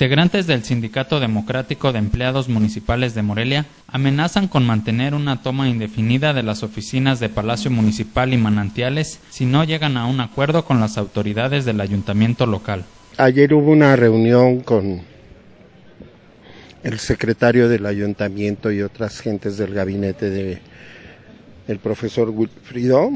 Integrantes del Sindicato Democrático de Empleados Municipales de Morelia amenazan con mantener una toma indefinida de las oficinas de Palacio Municipal y Manantiales si no llegan a un acuerdo con las autoridades del ayuntamiento local. Ayer hubo una reunión con el secretario del ayuntamiento y otras gentes del gabinete del profesor Wilfrido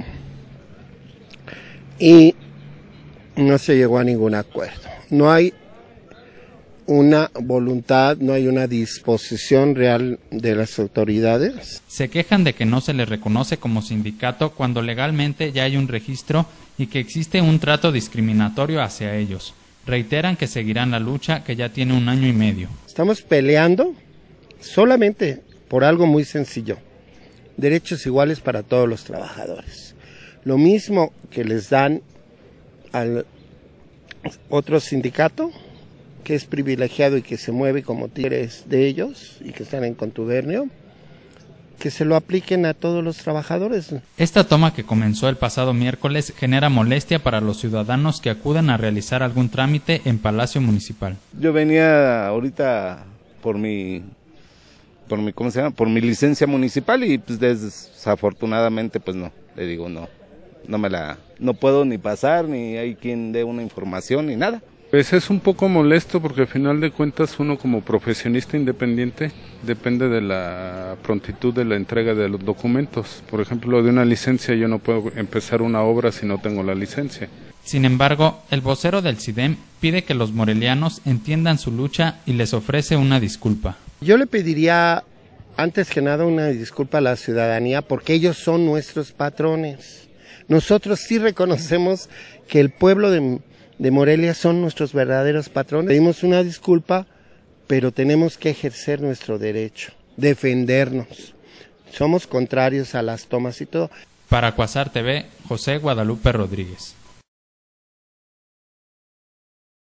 y no se llegó a ningún acuerdo. No hay una voluntad, no hay una disposición real de las autoridades. Se quejan de que no se les reconoce como sindicato cuando legalmente ya hay un registro y que existe un trato discriminatorio hacia ellos. Reiteran que seguirán la lucha que ya tiene 1 año y medio. Estamos peleando solamente por algo muy sencillo: derechos iguales para todos los trabajadores. Lo mismo que les dan al otro sindicato, que es privilegiado y que se mueve como tigres de ellos y que están en contubernio, que se lo apliquen a todos los trabajadores. Esta toma, que comenzó el pasado miércoles, genera molestia para los ciudadanos que acuden a realizar algún trámite en Palacio Municipal. Yo venía ahorita por mi licencia municipal y pues desafortunadamente pues no, le digo no puedo ni pasar, ni hay quien dé una información ni nada. Pues es un poco molesto porque al final de cuentas uno como profesionista independiente depende de la prontitud de la entrega de los documentos. Por ejemplo, de una licencia yo no puedo empezar una obra si no tengo la licencia. Sin embargo, el vocero del CIDEM pide que los morelianos entiendan su lucha y les ofrece una disculpa. Yo le pediría, antes que nada, una disculpa a la ciudadanía porque ellos son nuestros patrones. Nosotros sí reconocemos que el pueblo de Morelia son nuestros verdaderos patrones. Pedimos una disculpa, pero tenemos que ejercer nuestro derecho, defendernos. Somos contrarios a las tomas y todo. Para Cuasar TV, José Guadalupe Rodríguez.